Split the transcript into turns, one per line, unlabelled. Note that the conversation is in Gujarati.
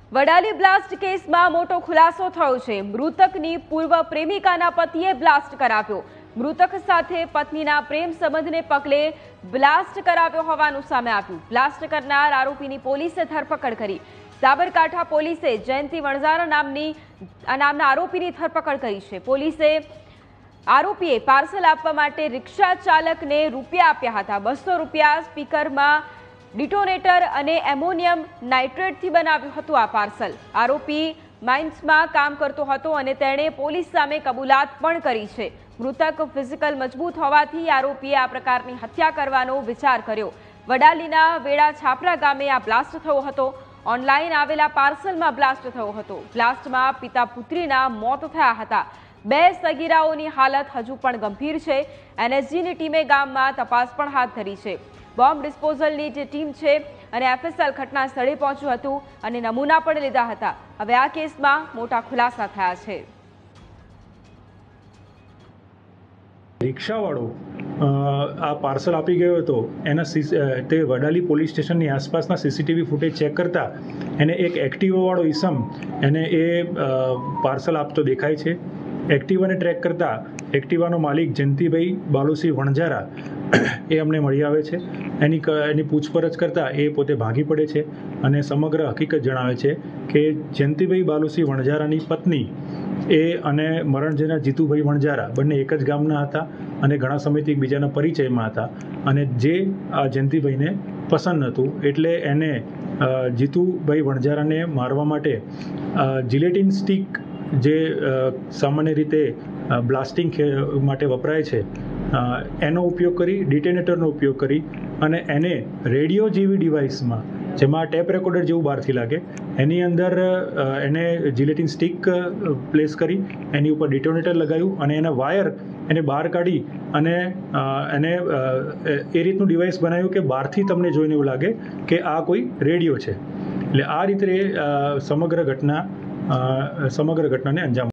વડાલી બ્લાસ્ટ કેસમાં મોટો ખુલાસો થયો છે। મૃતકની પૂર્વ પ્રેમિકાના પતિએ બ્લાસ્ટ કરાવ્યો। મૃતક સાથે પત્નીના પ્રેમ સંબંધને પગલે બ્લાસ્ટ કરાવ્યો હોવાનું સામે આવ્યું। બ્લાસ્ટ કરનાર આરોપીની પોલીસે ધરપકડ કરી। સાબરકાંઠા પોલીસે જયંતિ વણઝારા નામના આરોપીની ધરપકડ કરી છે। પોલીસે આરોપીએ પાર્સલ આપવા માટે રિક્ષા ચાલકને રૂપિયા આપ્યા હતા। 200 રૂપિયા સ્પીકરમાં डिटोनेटर અને એમોનિયમ નાઇટ્રેટથી બનાવ્યું હતું આ પાર્સલ। આરોપી માઇન્સમાં કામ કરતો હતો અને તેણે પોલીસ સામે કબૂલાત પણ કરી છે। મૃતક ફિઝિકલ મજબૂત હોવાથી આરોપીએ આ પ્રકારની હત્યા કરવાનો વિચાર કર્યો। વડાલીના વેડા છાપરા ગામે આ બ્લાસ્ટ થયો હતો। ઓનલાઈન આવેલા પાર્સલમાં બ્લાસ્ટ થયો હતો। બ્લાસ્ટમાં પિતા પુત્રીના મોત થયા હતા। 2 સગીરાઓની હાલત હજુ પણ ગંભીર છે। એનએસજીની ટીમે ગામમાં તપાસ પણ હાથ ધરી છે। બોમ્બ ડિસ્પોઝલની જે ટીમ છે અને એફએસએલ ઘટના સ્થળે પહોંચ્યું હતું અને નમૂના પણ લીધા હતા। હવે આ કેસમાં મોટા ખુલાસા થયા છે।
રિક્ષાવાળો આ પાર્સલ આપી ગયો હતો એના તે વડાલી પોલીસ સ્ટેશનની આસપાસના સીસીટીવી ફૂટેજ ચેક કરતા એને એક એક્ટિવાવાળો ઈસમ એને એ પાર્સલ આપતો દેખાય છે। એક્ટિવાને ટ્રેક કરતા એક્ટિવાનો માલિક જયંતિભાઈ બાલુસિંહ વણઝારા એ અમને મળી આવે છે। એની પૂછપરછ કરતાં એ પોતે ભાગી પડે છે અને સમગ્ર હકીકત જણાવે છે કે જયંતિભાઈ બાલુસિંહ વણઝારાની પત્ની એ અને મરણજના જીતુભાઈ વણઝારા બંને એક જ ગામના હતા અને ઘણા સમયથી એકબીજાના પરિચયમાં હતા અને જે આ જયંતિભાઈને પસંદ હતું એટલે એને જીતુભાઈ વણઝારાને મારવા માટે જિલેટિન સ્ટીક જે સામાન્ય રીતે બ્લાસ્ટિંગ માટે વપરાય છે એનો ઉપયોગ કરી ડિટેનેટરનો ઉપયોગ કરી અને એને રેડિયો જેવી ડિવાઇસમાં જેમાં ટેપ રેકોર્ડર જેવું બહારથી લાગે એની અંદર એને જિલેટિન સ્ટીક પ્લેસ કરી એની ઉપર ડિટોનેટર લગાવ્યું અને એના વાયર એને બહાર કાઢી અને એને એ રીતનું ડિવાઇસ બનાવ્યું કે બહારથી તમને જોઈને એવું લાગે કે આ કોઈ રેડિયો છે। એટલે આ રીતે સમગ્ર ઘટનાને અંજામ